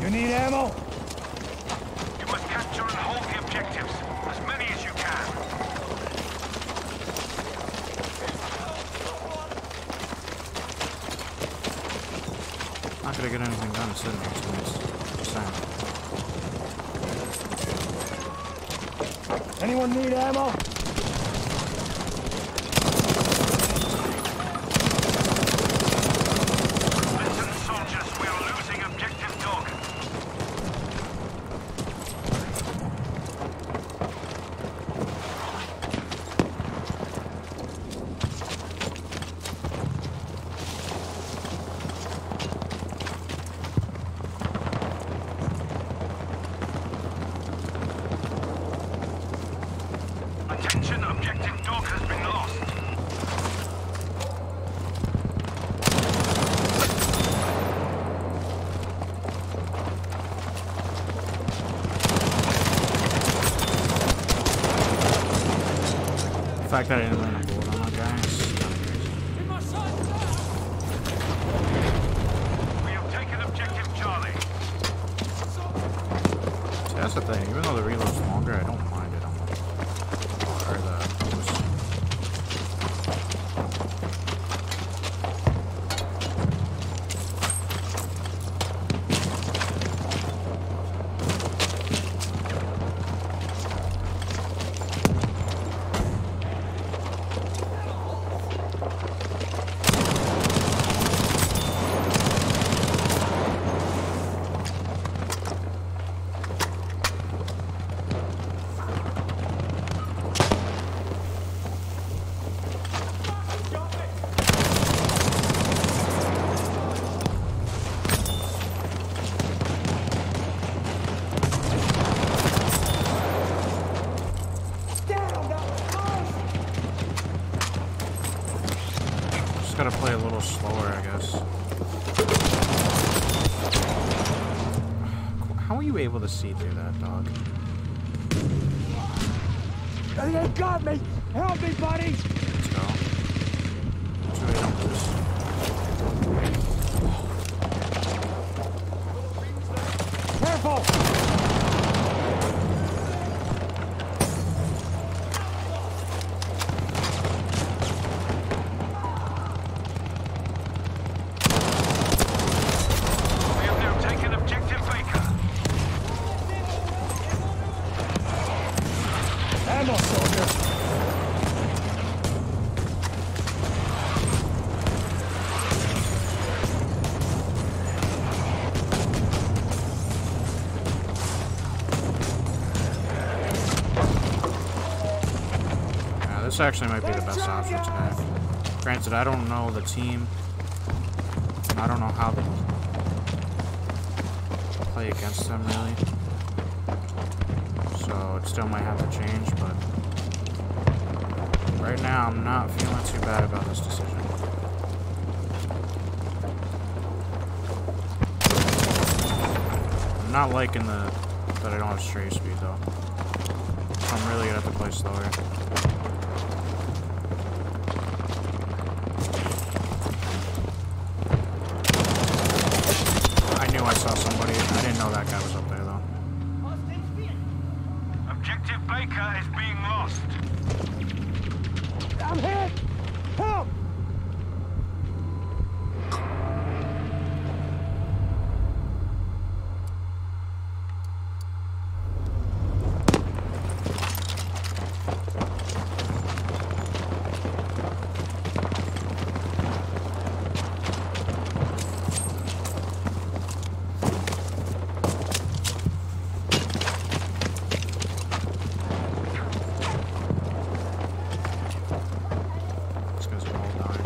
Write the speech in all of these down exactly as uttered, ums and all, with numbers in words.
You need ammo? You must capture and hold the objectives. As many as you can. Not gonna get anything done sitting next to me. Just saying. Anyone need ammo? Listen, soldiers, we are losing objective dog. Attention, objective dog has been lost. The fact that I didn't land a bullet on that guy is kind of crazy. We have taken objective Charlie. See, that's the thing. Even though the reload's longer, I don't mind it on the or the boost. Gotta play a little slower, I guess. How are you able to see through that, dog? They got me! Help me, buddy! Let's go. Let's really don't lose. Careful! We have now taken objective Baker. Ammo, soldier! Yeah, this actually might be the best option today. Granted, I don't know the team. I don't know how they play against them, really. So it still might have to change, but right now I'm not feeling too bad about this decision. I'm not liking the that I don't have stray speed though. So I'm really gonna have to play slower. I knew I saw somebody. I didn't know that guy was up there though. Objective Baker is being lost. I'm hit! Help! These guys are all dying.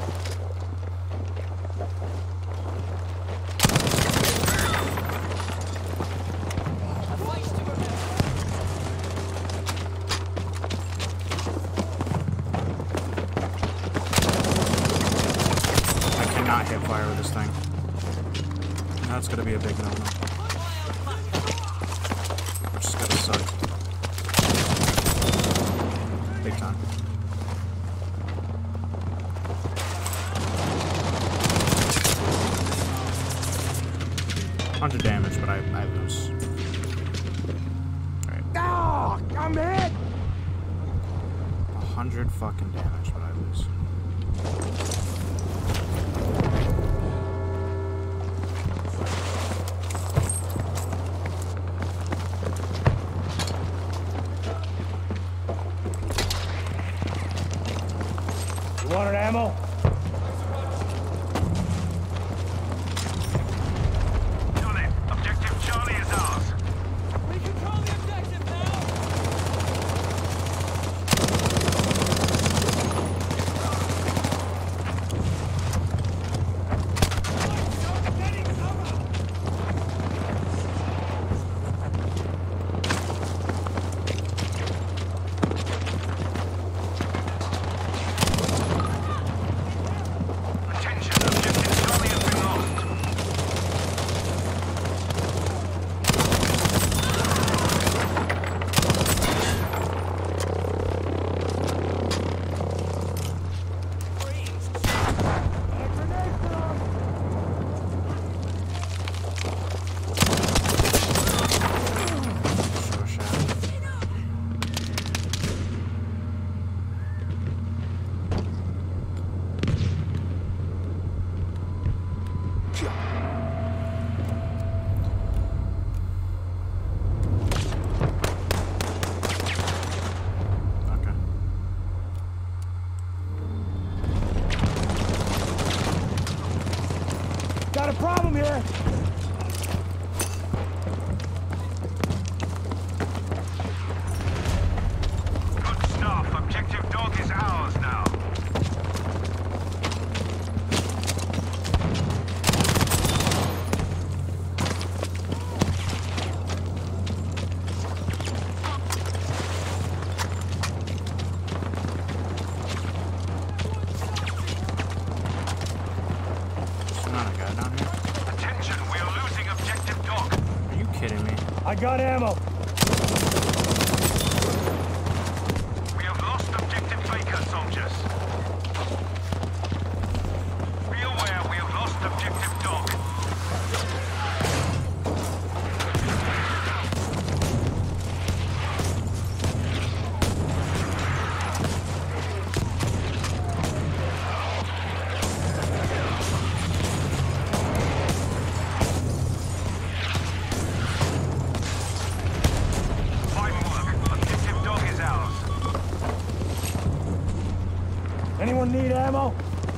I cannot hit fire with this thing. That's gonna be a big no-no. Which is gonna suck. Big time. one hundred damage, but I, I lose. Alright. Ah, I'm hit. one hundred fucking damage, but I lose. You wanted ammo? Done it. Objective Charlie is ours. We control the objective now! Getting cover! Attention, objective Charlie has been lost. So shattered. Okay. Got a problem here. Good stuff. Objective Dog is ours now. There's not a guy down here. Attention, we are losing Objective Dog. Are you kidding me? I got ammo. We have lost Objective Baker, soldiers. Be aware, we have lost Objective Dog. Fine work. Objective Dog is ours. Anyone need ammo?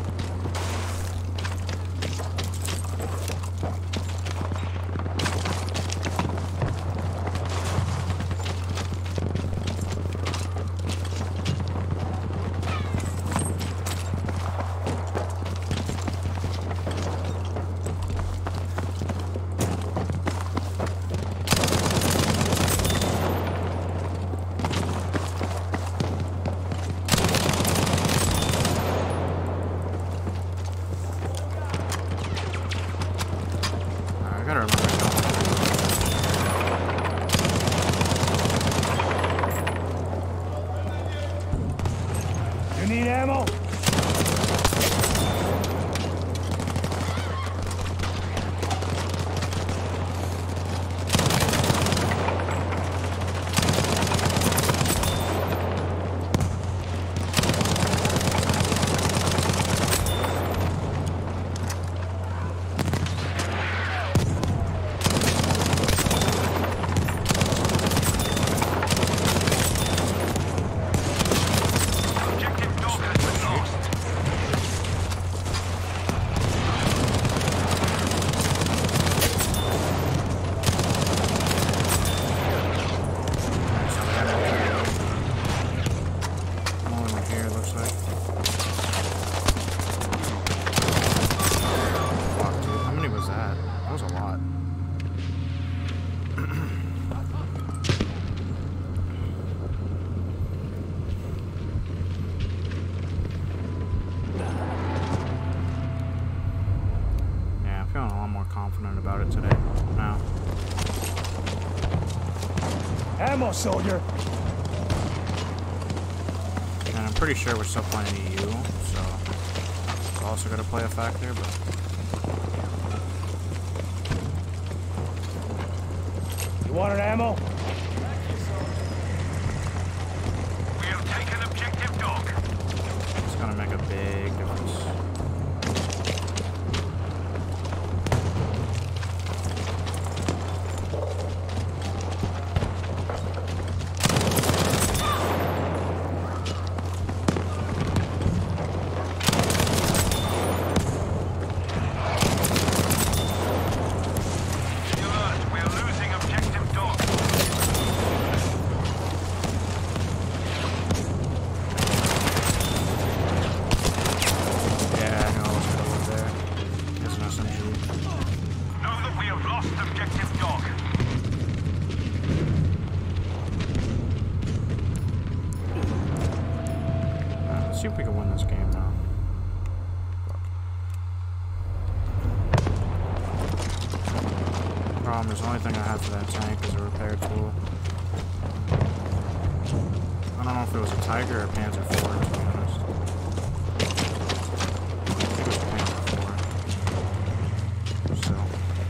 I gotta remember now. You need ammo? Objective Dog has been lost. I'm only one here, it looks like. Fuck, dude. How many was that? That was a lot. Yeah, I'm feeling a lot more confident about it today. Now. Ammo, soldier. And I'm pretty sure we're still playing E U, so it's also going to play a factor, but You wanted ammo? We have taken objective dog. It's gonna make a big difference. See if we can win this game now. Problem is, the only thing I have for that tank is a repair tool. I don't know if it was a Tiger or a Panzer four, to be honest. I think it was a Panzer four. So.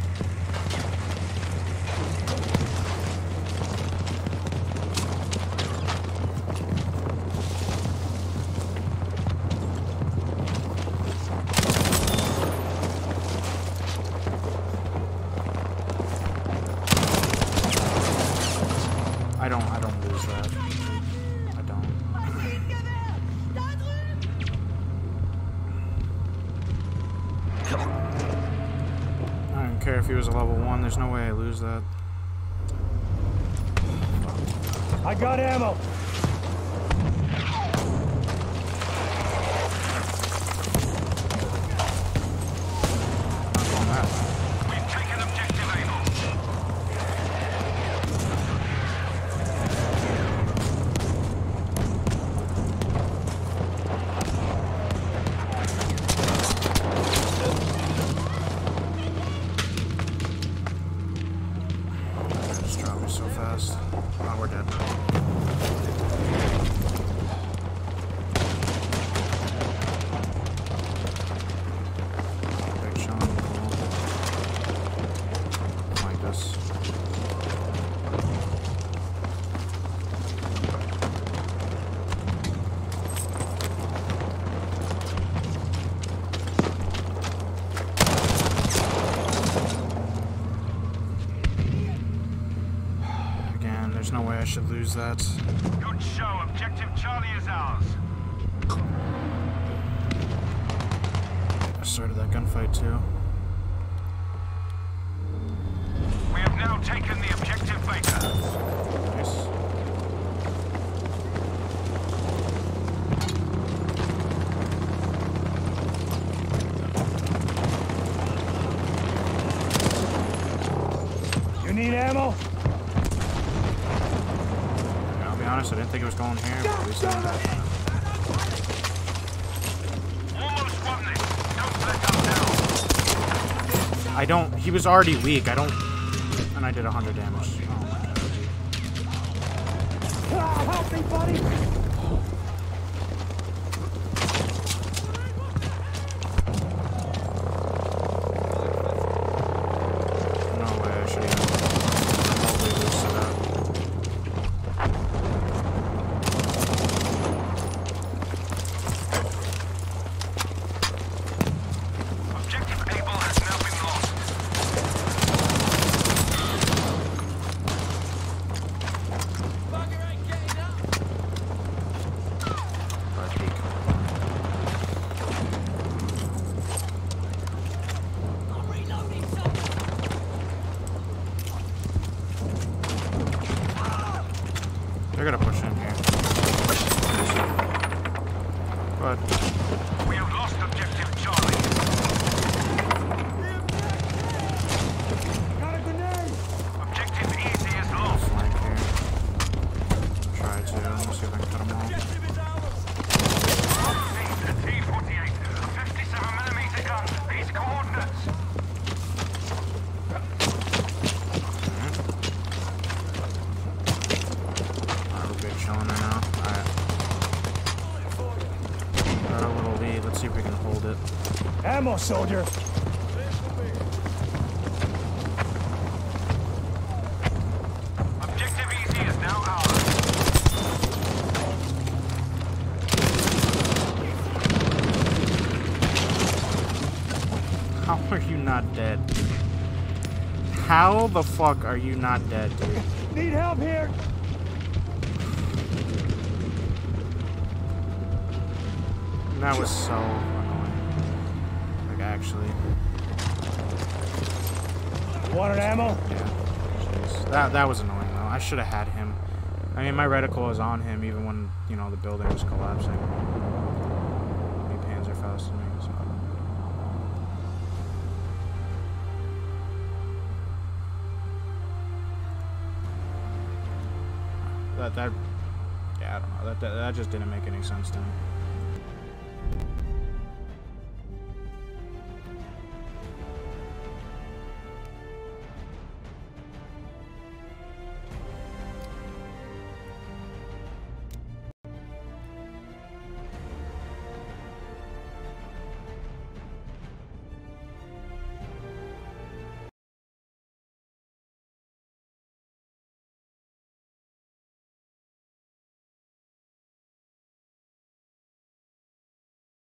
I don't, I don't lose that. I don't. I don't care if he was a level one, there's no way I lose that. I got ammo. Not on that. We've taken objective Able. Just dropped me so fast. Oh, we're dead. Big Sean, cool. Like this. Again, there's no way I should lose that. Good show. Objective Charlie is ours. I started that gunfight too. We have now taken the objective Beta. Nice. You need ammo? I'll be honest, I didn't think it was going here, but at least I didn't have that. Almost won this. Don't let them down. I don't, he was already weak, I don't, and I did one hundred damage. Oh my god. Ah, help me, buddy! No way, I should even remotely lose to that. Objective Able has now been lost. Bugger ain't getting up. Right peek. I'm reloading something. They're gonna push in here. But We have lost objective Charlie. Got a grenade! Objective Easy is lost. flank here. Try to. Let's see if I can cut them all. Objective is ours. A T forty-eight. A fifty-seven millimeter gun. These coordinates. Alright, we're good chilling right now. Alright. Got a little lead. Let's see if we can hold it. Ammo, soldier! This will be. are you not dead? How the fuck are you not dead, dude? Need help here. That was so annoying. Like, actually. Wanted ammo? Yeah. Jeez. That, that was annoying, though. I should have had him. I mean, my reticle was on him even when, you know, the building was collapsing. He Panzer Fausted me, so. That, that, yeah, I don't know. That, that, that just didn't make any sense to me.